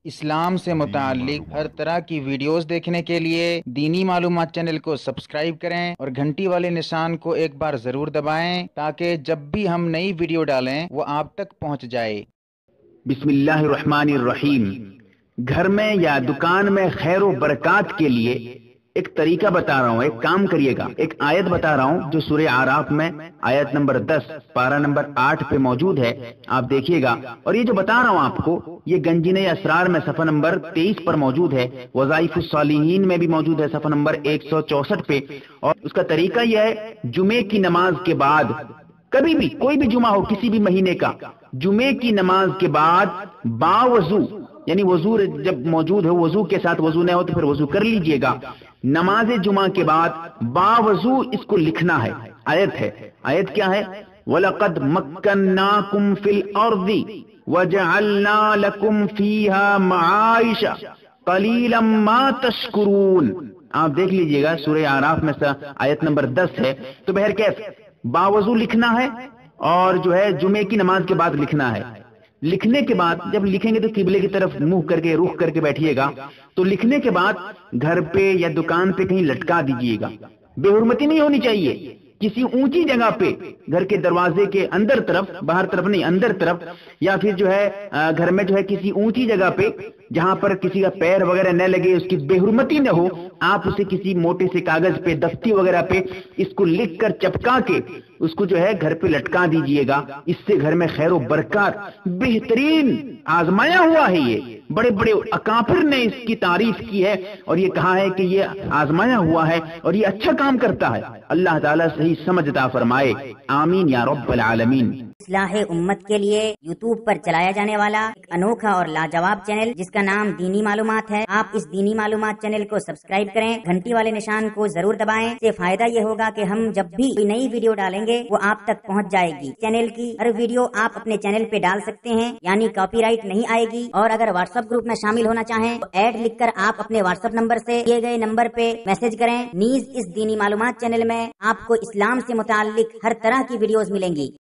اسلام سے متعلق ہر طرح کی ویڈیوز دیکھنے کے لیے دینی معلومات چینل کو سبسکرائب کریں اور گھنٹی والے نشان کو ایک بار ضرور دبائیں تاکہ جب بھی ہم نئی ویڈیو ڈالیں وہ آپ تک پہنچ جائے۔ بسم اللہ الرحمن الرحیم۔ گھر میں یا دکان میں خیر و برکات کے لیے ایک طریقہ بتا رہا ہوں، ایک کام کریے گا۔ ایک آیت بتا رہا ہوں جو سورہ اعراف میں آیت نمبر 10 پارہ نمبر 8 پہ موجود ہے، آپ دیکھیے گا۔ اور یہ جو بتا رہا ہوں آپ کو، یہ گنجینہ اسرار میں صفحہ نمبر 23 پر موجود ہے، وظائف الصالحین میں بھی موجود ہے صفحہ نمبر 164 پہ۔ اور اس کا طریقہ یہ ہے، جمعے کی نماز کے بعد کبھی بھی، کوئی بھی جمعہ ہو کسی بھی مہینے کا، جمعے کی نماز کے بعد باوضو، یعنی وضو جب موجود ہو، وضو کے ساتھ وضو نہ ہو تو پھر وضو کر لیجئے گا، نماز جمعہ کے بعد باوضو اس کو لکھنا ہے۔ آیت ہے، آیت کیا ہے؟ وَلَقَدْ مَكَّنَّاكُمْ فِي الْأَرْضِ وَجَعَلْنَا لَكُمْ فِيهَا مَعَائِشَ قَلِيلًا مَا تَشْكُرُونَ۔ آپ دیکھ لیجئے گا، سورہ اعراف میں آیت نمبر 10 ہے۔ تو بہرکیف باوضو لکھنا ہے اور جو ہے جمعے کی نماز کے بعد لکھنا ہے۔ لکھنے کے بعد جب لکھیں گے تو قبلے کی طرف منہ کر کے، رخ کر کے بیٹھیے گا۔ تو لکھنے کے بعد گھر پہ یا دکان پہ کہیں لٹکا دیجیے گا۔ بے حرمتی نہیں ہونی چاہیے، کسی اونچی جگہ پہ، گھر کے دروازے کے اندر طرف، باہر طرف نہیں، اندر طرف، یا پھر جو ہے گھر میں جو ہے کسی اونچی جگہ پہ جہاں پر کسی کا پیر وغیرہ نہ لگے، اس کی بے حرمتی نہ ہو، آپ اسے کسی موٹے سے کاغذ پہ، دستی وغیرہ پہ اس کو لکھ کر چپکا کے اس کو جو ہے گھر پہ لٹکا دیجئے گا۔ اس سے گھر میں خیر و برکات، بہترین آزمایا ہوا ہے۔ یہ بڑے بڑے اکابر نے اس کی تعریف کی ہے اور یہ کہا ہے کہ یہ آزمایا ہوا ہے اور یہ اچھا کام کرتا ہے۔ اللہ تعالیٰ صحیح سمجھ عطا فرمائے، آمین یا رب العالمین۔ اصلاح امت کے لیے یوٹیوب پر چلایا جانے والا ایک انوکھا اور لاجواب چینل جس کا نام دینی معلومات ہے۔ آپ اس دینی معلومات چینل کو سبسکرائب کریں، گھنٹی والے نشان کو ضرور دبائیں۔ اس سے فائدہ یہ ہوگا کہ ہم جب بھی کوئی نئی ویڈیو ڈالیں گے وہ آپ تک پہنچ جائے گی۔ چینل کی ہر ویڈیو آپ اپنے چینل پہ ڈال سکتے ہیں، یعنی کاپی رائٹ نہیں آئے گی۔ اور اگر واٹس ایپ گروپ میں شامل ہونا چاہیں تو ایڈ لکھ کر آپ اپنے واٹس ایپ نمبر سے دیے گئے نمبر پہ میسج کریں۔ نیز اس دینی معلومات چینل میں آپ کو اسلام سے متعلق ہر طرح کی ویڈیوز ملیں گی۔